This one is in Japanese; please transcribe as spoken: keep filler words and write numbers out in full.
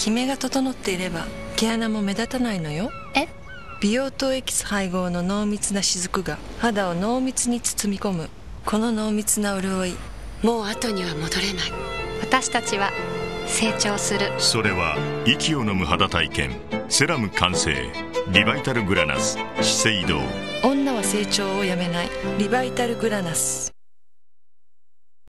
キメが整っていれば毛穴も目立たないのよ。 え？ 美容糖エキス配合の濃密な雫が肌を濃密に包み込む。この濃密な潤い、もう後には戻れない。 私たちは成長する。 それは息を飲む肌体験。セラム完成。リバイタルグラナス資生堂。 女は成長をやめない。リバイタルグラナス。